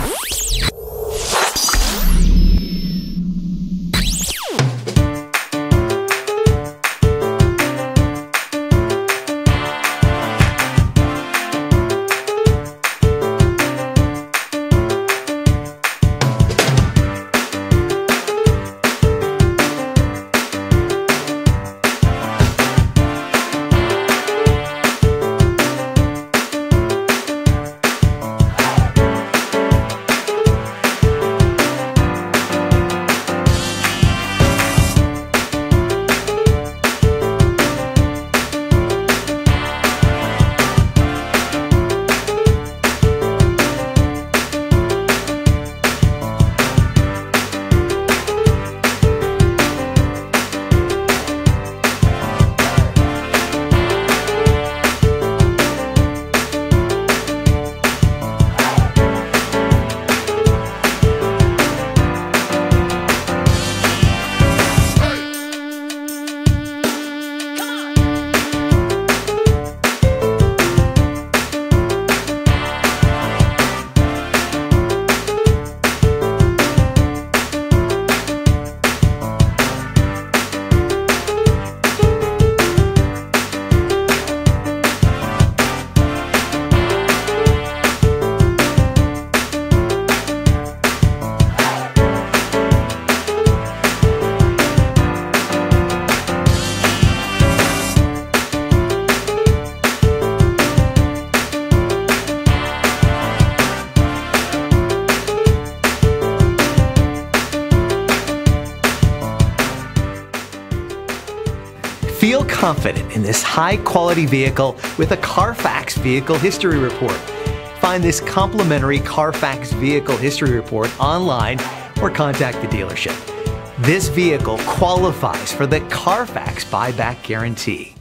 Feel confident in this high-quality vehicle with a Carfax Vehicle History Report. Find this complimentary Carfax Vehicle History Report online or contact the dealership. This vehicle qualifies for the Carfax Buyback Guarantee.